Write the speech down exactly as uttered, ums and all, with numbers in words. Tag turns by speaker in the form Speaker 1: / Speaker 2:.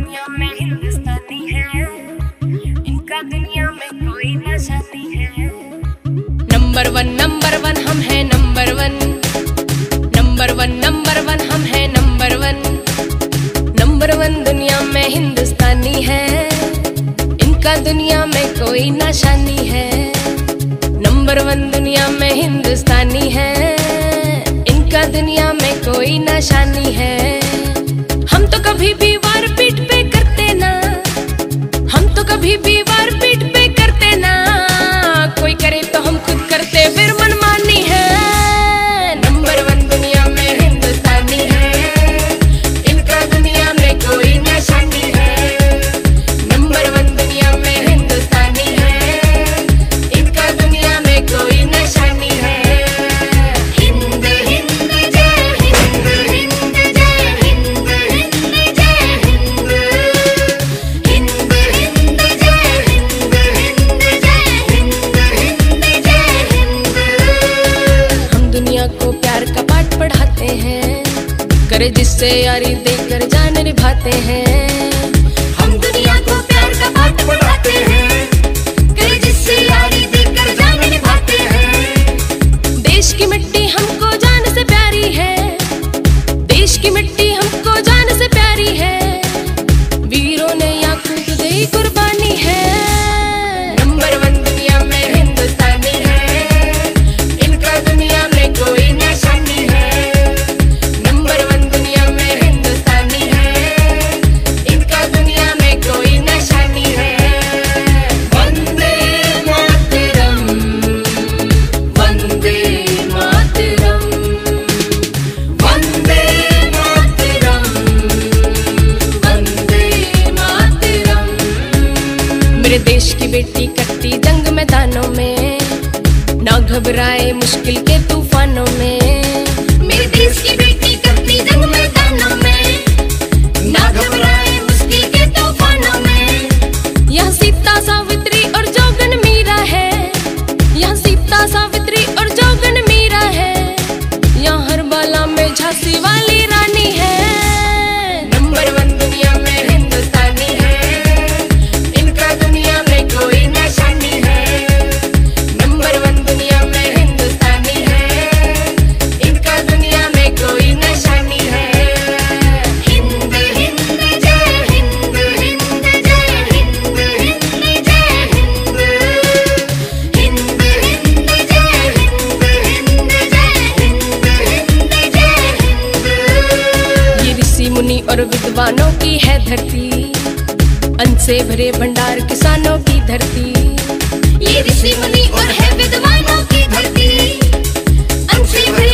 Speaker 1: दुनिया में हिंदुस्तानी है, इनका दुनिया में कोई ना शादी है। नंबर वन नंबर वन हम हैं number one, number one number one हम हैं नंबर वन। नंबर वन दुनिया में हिंदुस्तानी है, इनका दुनिया में कोई ना शानी है। नंबर वन दुनिया में हिंदुस्तानी है, इनका दुनिया में कोई ना शानी है। हम तो कभी भी वार पीठ पे करते ना, हम तो कभी भी वार पीठ पे करते ना, कोई करे तो हम खुद करते फिर मनमानी है। नंबर वन दुनिया में हिंदुस्तानी है, इनका दुनिया में कोई ना शानी है। नंबर वन दुनिया में हिंदुस्तानी है, इनका दुनिया में कोई ना शानी है। हिंद हिंद जय हिंद, हिंद जय हिंद, हिंद जय हिंद, हिंद हिंद जय हिंद, हिंद जय हिंद, हिंद जय हिंद। हम दुनिया को प्यार का पाठ पढ़ाते हैं, करे जिससे यारी देकर जान निभाते हैं। हम दुनिया को प्यार का पाठ पढ़ाते हैं, करे जिससे यारी देकर जान निभाते हैं। देश की मिट्टी हमको जान से प्यारी है, देश की मिट्टी हमको जान से प्यारी है, वीरों ने यहाँ खुद दी कुर्बानी है। नंबर वन दुनिया में हिंदुस्तानी है, इनका दुनिया में कोई ना शानी है। नंबर वन दुनिया में हिंदुस्तानी है, इनका दुनिया में कोई ना शानी है। वंदे मातरम, वंदे मातरम, वंदे मातरम, वंदे मातरम। मेरे देश की बेटी कटती जंग मैदानों में, ना घबराए मुश्किल के तूफानों में। मेरे देश की बेटी कटती जंग मैदानों में, ना घबराए मुश्किल के तूफानों में। यहाँ सीता सावित्री और जोगन मीरा है, यहाँ सीता सावित्री और जोगन मीरा है, यहाँ हर बाला में झांसी वाली रानी है। नंबर वन दुनिया में हिंदुस्तानी है, इनका दुनिया में कोई ना शानी है। नंबर वन दुनिया में हिंदुस्तानी है, इनका दुनिया में कोई ना शानी है। हिंद हिंद जय हिंद, हिंद जय हिंद, हिंद जय हिंद, हिंद हिंद जय हिंद, हिंद जय हिंद, हिंद जय हिंद। ये ऋषि मुनि और विद्वानों की है धरती, अन्न से भरे भंडार किसानों की धरती। ये ऋषि मुनि और है विद्वानों की धरती, अन्न से भरे